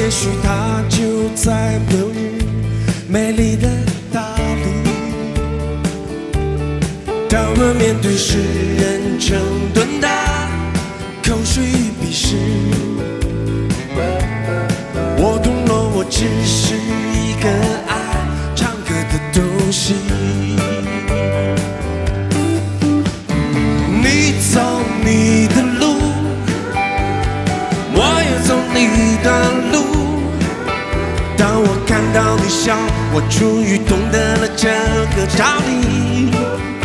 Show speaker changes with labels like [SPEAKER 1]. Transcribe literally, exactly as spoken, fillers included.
[SPEAKER 1] 也许它就在昨日，美丽的大理。当我面对世人整顿的口水与鄙视，我懂了，我只是一个爱唱歌的东西。你走你的路，我也走你的路。当我看到你笑，我终于懂得了这个道理。